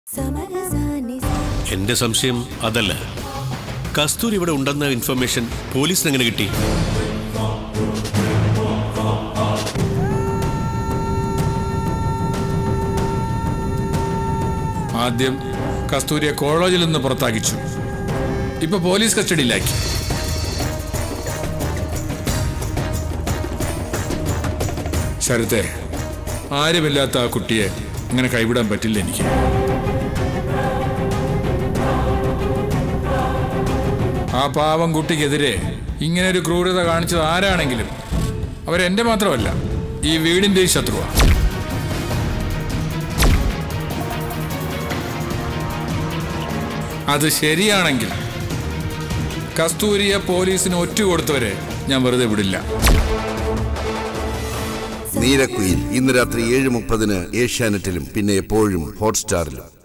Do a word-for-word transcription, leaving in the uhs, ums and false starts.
എന്റെ സംശയം അതല്ല. കസ്തൂരി ഇവിടെ ഉണ്ടെന്ന ഇൻഫർമേഷൻ പോലീസിന് എങ്ങനെ കിട്ടി? ആദ്യം കസ്തൂരിയെ കോളേജിൽ നിന്ന് പുറത്താക്കിച്ചു. ഇപ്പൊ പോലീസ് കസ്റ്റഡിയിലാക്കി. ശരത്തെ, ആരുമില്ലാത്ത ആ കുട്ടിയെ അങ്ങനെ കൈവിടാൻ പറ്റില്ല എനിക്ക്. ആ പാവം കുട്ടിക്കെതിരെ ഇങ്ങനെ ഒരു ക്രൂരത കാണിച്ചത് ആരാണെങ്കിലും അവരെന്റെ മാത്രമല്ല, ഈ വീടിന്റെ ശത്രുവാണ്. അത് ശരിയാണെങ്കിൽ കസ്തൂരിയെ പോലീസിന് ഒറ്റുകൊടുത്തവരെ ഞാൻ വെറുതെ വിടില്ല. നീലക്കുയിൽ ഇന്ന് രാത്രി ഏഴ് മുപ്പതിന് ഏഷ്യാനെറ്റിലും പിന്നെ എപ്പോഴും ഹോട്ട്സ്റ്റാറിലും.